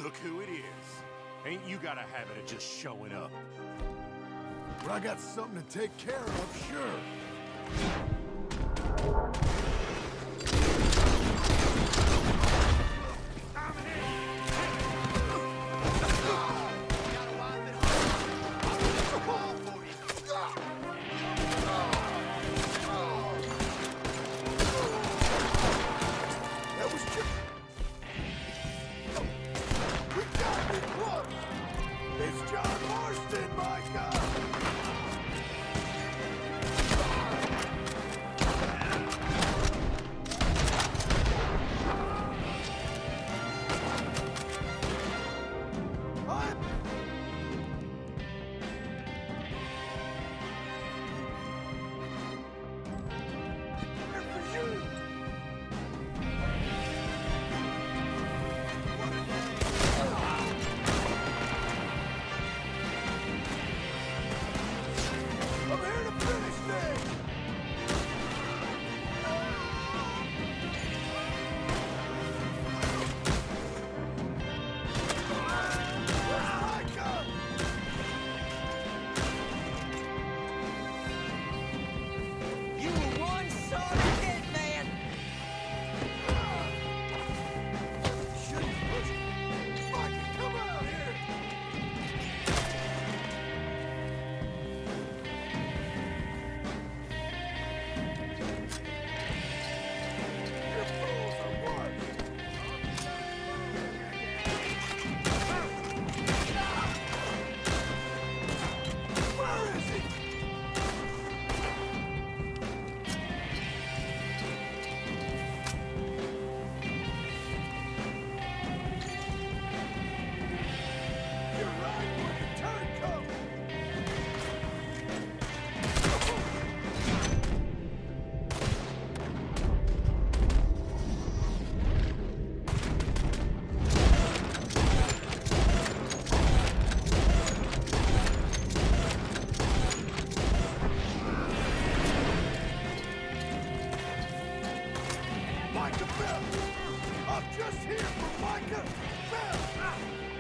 Look who it is. Ain't you got a habit of just showing up? But I got something to take care of, sure. It's John Marston, my God! Micah Bell! I'm just here for Micah Bell!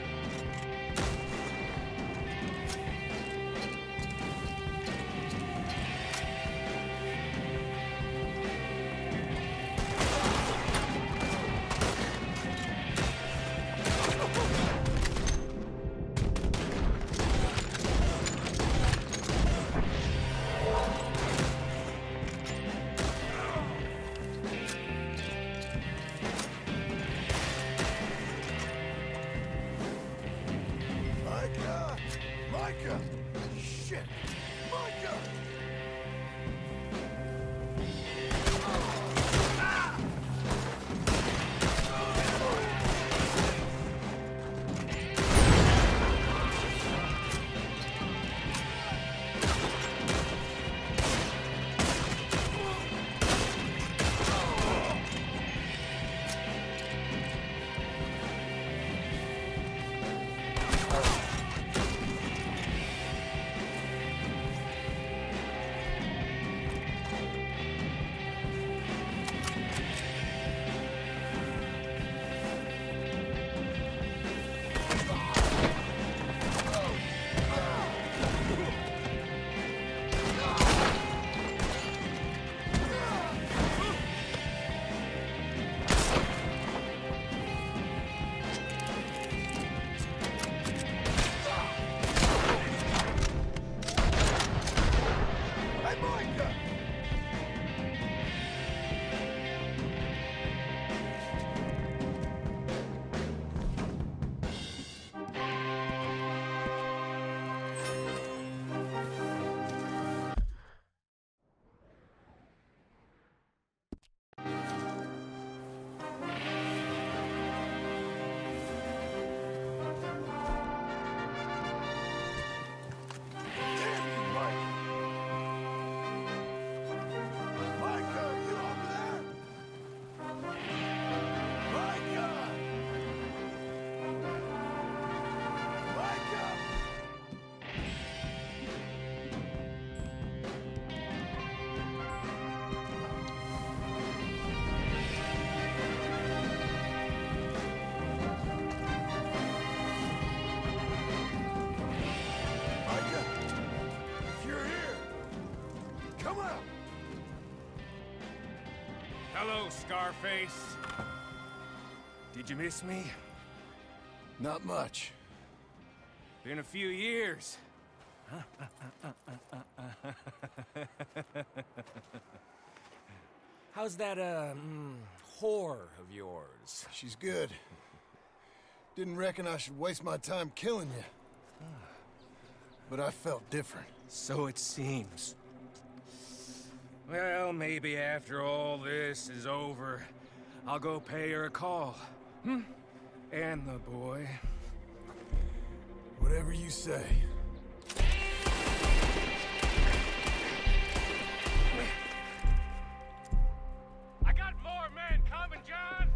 Micah! Shit! Micah! Hello, Scarface. Did you miss me? Not much. Been a few years. How's that, whore of yours? She's good. Didn't reckon I should waste my time killing you. But I felt different. So it seems. Well, maybe after all this is over, I'll go pay her a call. And the boy. Whatever you say. I got more men coming, John!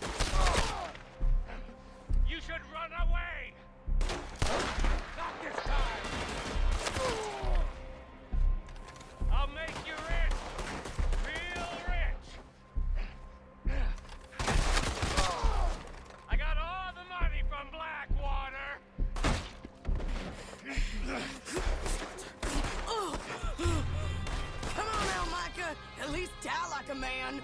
You should run away! Not this time! I'll make you rich! Real rich! I got all the money from Blackwater! Come on now, Micah! At least die like a man!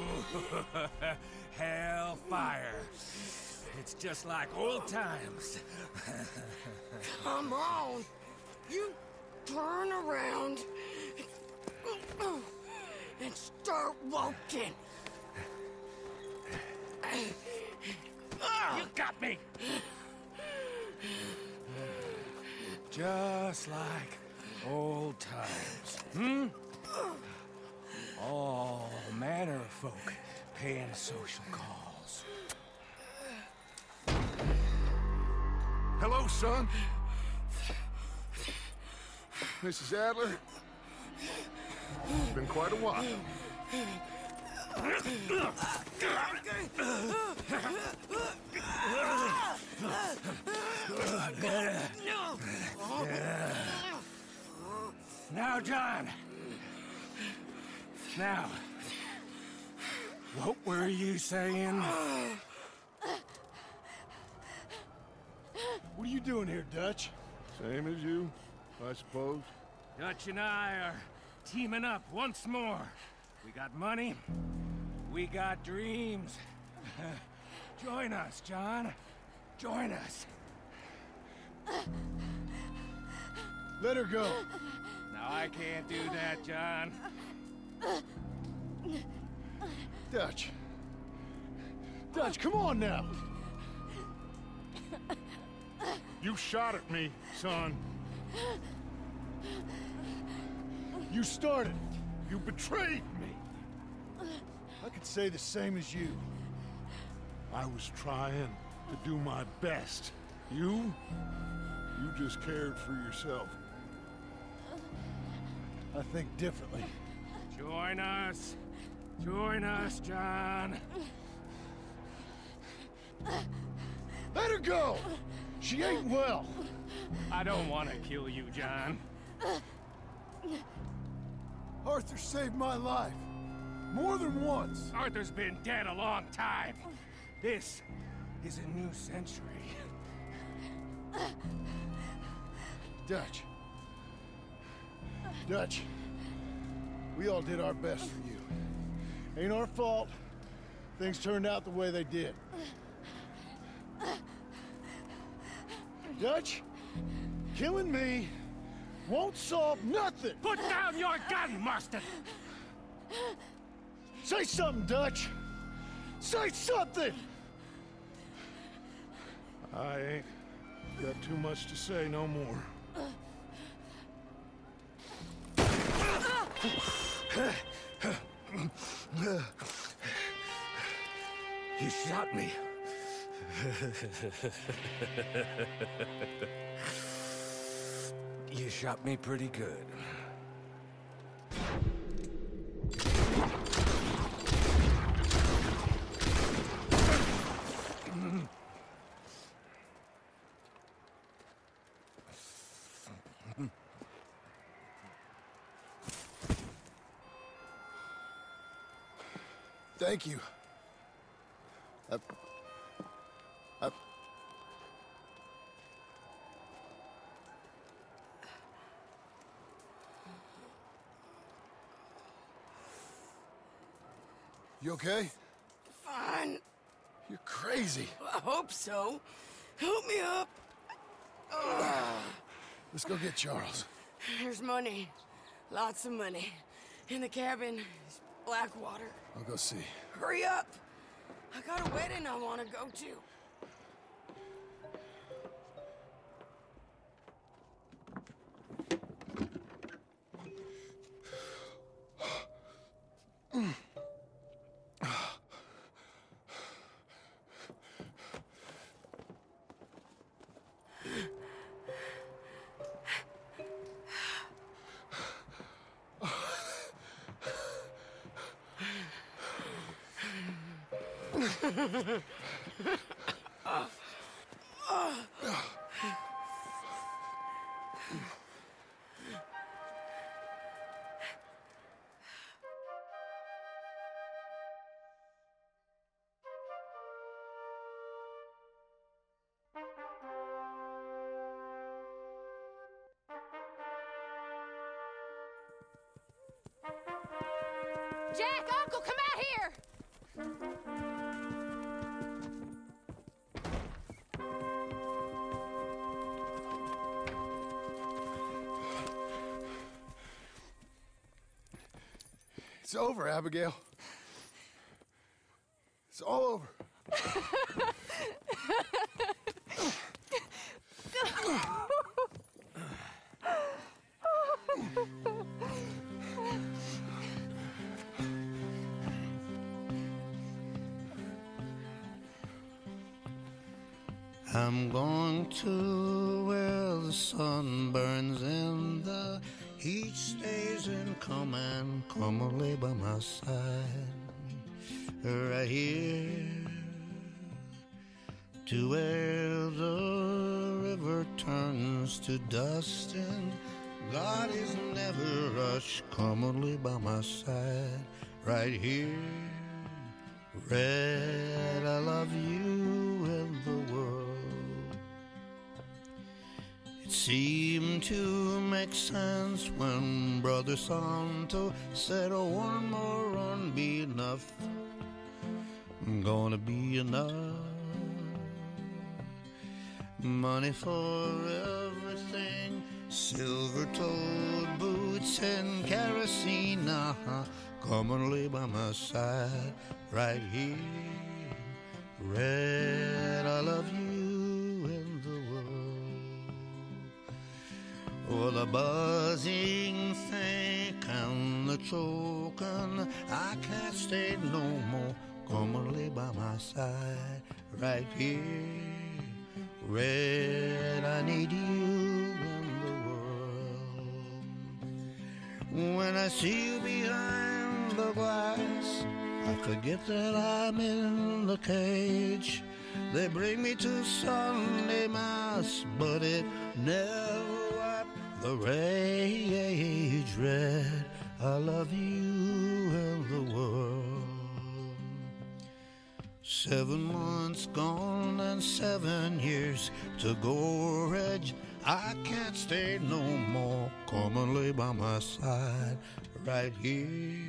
Hellfire! It's just like old times. Come on! You turn around and start walking! You got me! Just like old times, All manner of folk paying social calls. Hello, son. Mrs. Adler. It's been quite a while. Now, John. Now, what were you saying? What are you doing here, Dutch? Same as you, I suppose. Dutch and I are teaming up once more. We got money. We got dreams. Join us, John. Join us. Let her go. Now, I can't do that, John. Dutch. Dutch, come on now. You shot at me, son. You started it. You betrayed me. I could say the same as you. I was trying to do my best. You just cared for yourself. I think differently. Join us. Join us, John. Let her go! She ain't well. I don't want to kill you, John. Arthur saved my life. More than once. Arthur's been dead a long time. This is a new century. Dutch. Dutch. We all did our best for you. Ain't our fault. Things turned out the way they did. Dutch, killing me won't solve nothing. Put down your gun, Marston! Say something, Dutch. Say something! I ain't got too much to say no more. You shot me. You shot me pretty good. Thank you. You You okay? Fine. You're crazy. I hope so. Help me up. Let's go get Charles. There's money. Lots of money. In the cabin is Blackwater. I'll go see. Hurry up. I got a wedding I want to go to. Jack, Uncle, come out here! It's over, Abigail. It's all over. I'm going to where the sun burns and the heat stays and come and lay by my side. Right here to where the river turns to dust and God is never rushed. Come and lay by my side. Right here, Red, I love you and the world. It seemed to make sense when Brother Santo said, oh, one more run be enough. Gonna be enough. Money for everything, silver-toed boots and kerosene. Come and lay by my side right here. Red, I love you and the world. Oh, the buzzing think and the choking, I can't stay no more. Come and lay by my side right here. Red, I need you in the world. When I see you behind the glass, I forget that I'm in the cage. They bring me to Sunday Mass, but it never wiped the rage. Red, I love you and the world. 7 months gone and 7 years to go, Reg. I can't stay no more. Come and lay by my side right here.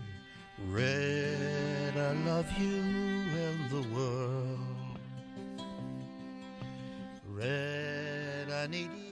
Red, I love you and the world. Red, I need you.